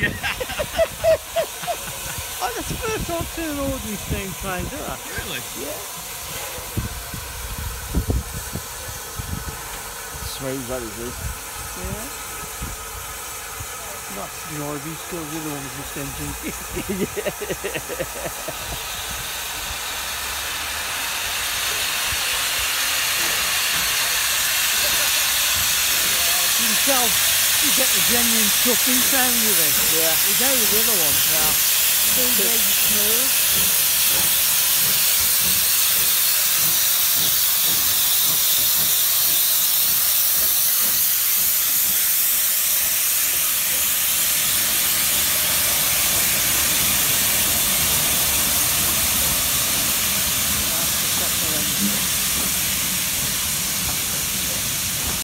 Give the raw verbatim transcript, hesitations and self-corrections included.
Yeah. Oh, that's the first time I've seen an ordinary steam train do that. Really? Yeah. Smooth, that is it. Yeah. That's the R V still the other one was just engine. You can tell you get the genuine stuffing sound with it. Yeah. You know with the other one now. Too big, smooth.